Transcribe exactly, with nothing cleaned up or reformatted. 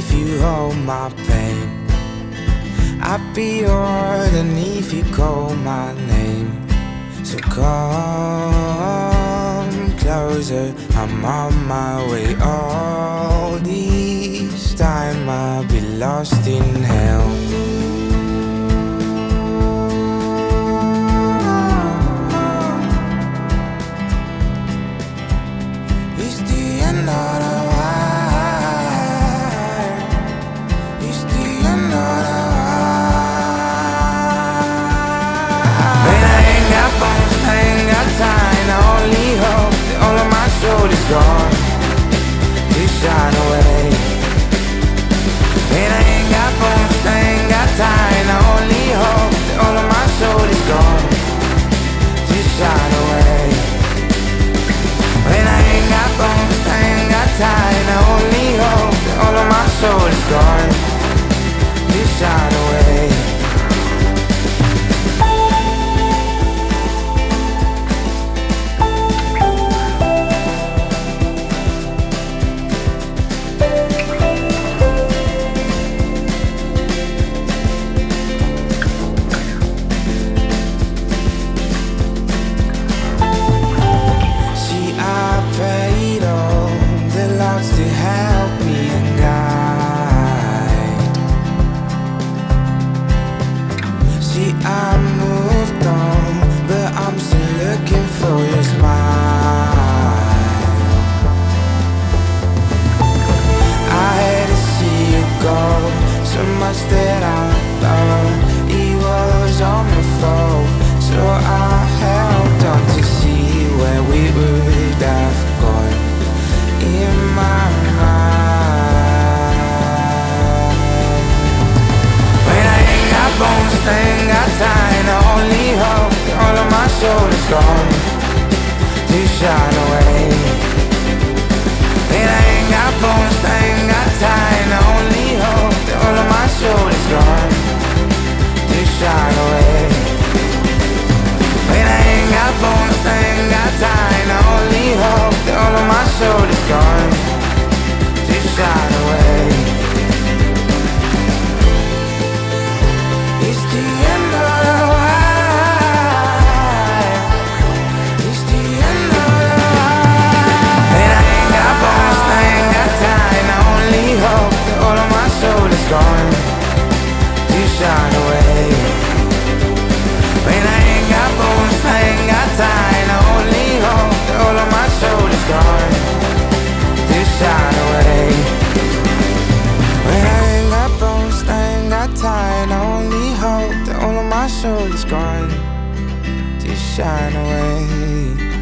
if you hold my pain. I'd be yours if you call my name. So come closer, I'm on my way. All this time I'll be lost in hell. It's the end of the wire. It's the end of the wire. When I ain't got bones, I ain't got time. I only hope that all of my soul is gone to shine away. When I ain't got bones, I ain't got time. I only hope that all of my soul is gone to shine away. When I ain't got bones, I ain't got time. I only hope that all of my soul is gone to shine away. To help me and guide. See, I moved on, but I'm still looking for your smile. I had to see you go, so much that I thought it was all my fault. So I held on to see where we would have gone. In my mind, when I ain't got bones, I ain't got time. I only hope that all of my soul is gone to shine away. When I ain't got bones, I ain't got time. I only hope that all of my soul is gone to shine away. When I ain't got bones, I ain't got time. I only hope that all of my soul is gone to shine away. It's the end of the wire. It's the end of the wire. When I ain't got bones, I ain't got time. I only hope that all of my soul is gone to shine away. When I ain't got bones, I ain't got time. I only hope that all of my soul is gone to shine away. When I ain't got bones, I ain't got time. I only hope that all of my soul is gone to shine away.